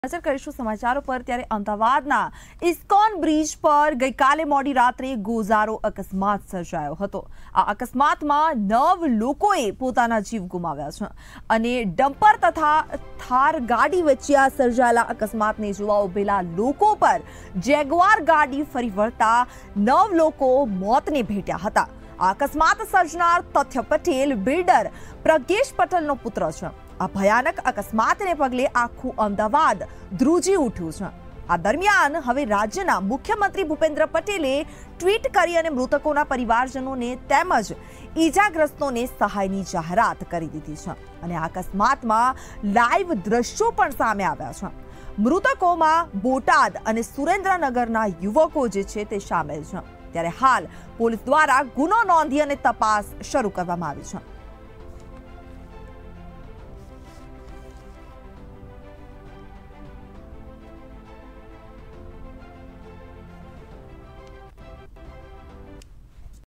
નજર કરીશું સમાચારો પર। ત્યારે અમદાવાદના ઇસ્કોન બ્રિજ પર ગઈકાલે મોડી રાત્રે ગોઝારો અકસ્માત સર્જાયો હતો। આ અકસ્માતમાં 9 લોકોએ પોતાના જીવ ગુમાવ્યા છે અને ડમ્પર તથા થાર ગાડી વચ્ચે આ સર્જાયેલા અકસ્માતને જોવા ઉભેલા લોકો પર જેગવાર ગાડી ફરી વળતા 9 લોકો મોતને ભેટ્યા હતા। આ અકસ્માત સર્જનાર તથ્ય પટેલ બિલ્ડર પ્રજ્ઞેશ પટેલનો પુત્ર છે। આ ભયાનક અકસ્માતને પગલે આખું અમદાવાદ ધ્રુજી ઉઠ્યું છે। આ દરમિયાન હવે રાજ્યના મુખ્યમંત્રી ભૂપેન્દ્ર પટેલે ટ્વીટ કરી અને મૃતકોના પરિવારજનોને તેમજ ઈજાગ્રસ્તોને સહાયની જાહેરાત કરી દીધી છે અને આ અકસ્માતમાં લાઈવ દ્રશ્યો પણ સામે આવ્યા છે। મૃતકોમાં બોટાદ અને સુરેન્દ્રનગરના યુવકો જે છે તે સામેલ છે। ત્યારે હાલ પોલીસ દ્વારા ગુનો નોંધી અને તપાસ શરૂ કરવામાં આવી છે।